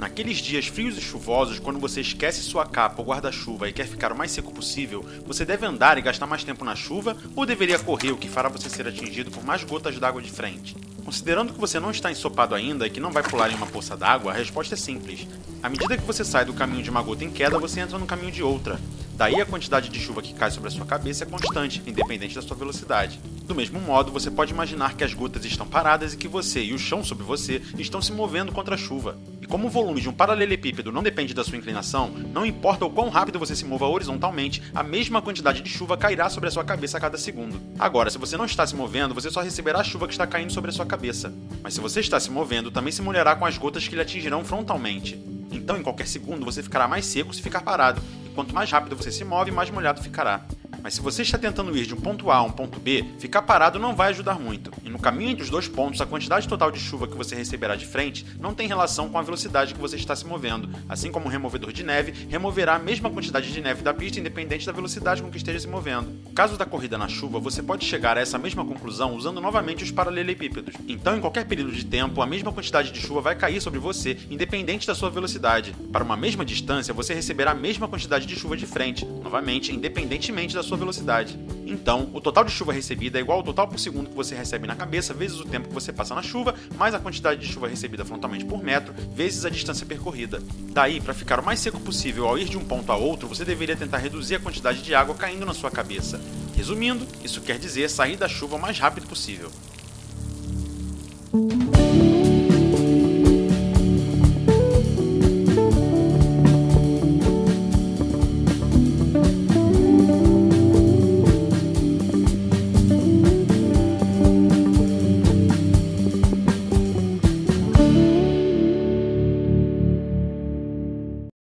Naqueles dias frios e chuvosos, quando você esquece sua capa ou guarda-chuva e quer ficar o mais seco possível, você deve andar e gastar mais tempo na chuva ou deveria correr, o que fará você ser atingido por mais gotas d'água de frente? Considerando que você não está ensopado ainda e que não vai pular em uma poça d'água, a resposta é simples. À medida que você sai do caminho de uma gota em queda, você entra no caminho de outra. Daí a quantidade de chuva que cai sobre a sua cabeça é constante, independente da sua velocidade. Do mesmo modo, você pode imaginar que as gotas estão paradas e que você e o chão sobre você estão se movendo contra a chuva. E como o volume de um paralelepípedo não depende da sua inclinação, não importa o quão rápido você se mova horizontalmente, a mesma quantidade de chuva cairá sobre a sua cabeça a cada segundo. Agora, se você não está se movendo, você só receberá a chuva que está caindo sobre a sua cabeça. Mas se você está se movendo, também se molhará com as gotas que lhe atingirão frontalmente. Então, em qualquer segundo, você ficará mais seco se ficar parado, e quanto mais rápido você se move, mais molhado ficará. Mas se você está tentando ir de um ponto A a um ponto B, ficar parado não vai ajudar muito. E no caminho entre os dois pontos, a quantidade total de chuva que você receberá de frente não tem relação com a velocidade que você está se movendo. Assim como um removedor de neve removerá a mesma quantidade de neve da pista independente da velocidade com que esteja se movendo. No caso da corrida na chuva, você pode chegar a essa mesma conclusão usando novamente os paralelepípedos. Então, em qualquer período de tempo, a mesma quantidade de chuva vai cair sobre você, independente da sua velocidade. Para uma mesma distância, você receberá a mesma quantidade de chuva de frente, novamente, independentemente da sua velocidade. Então, o total de chuva recebida é igual ao total por segundo que você recebe na cabeça vezes o tempo que você passa na chuva, mais a quantidade de chuva recebida frontalmente por metro, vezes a distância percorrida. Daí, para ficar o mais seco possível ao ir de um ponto a outro, você deveria tentar reduzir a quantidade de água caindo na sua cabeça. Resumindo, isso quer dizer sair da chuva o mais rápido possível.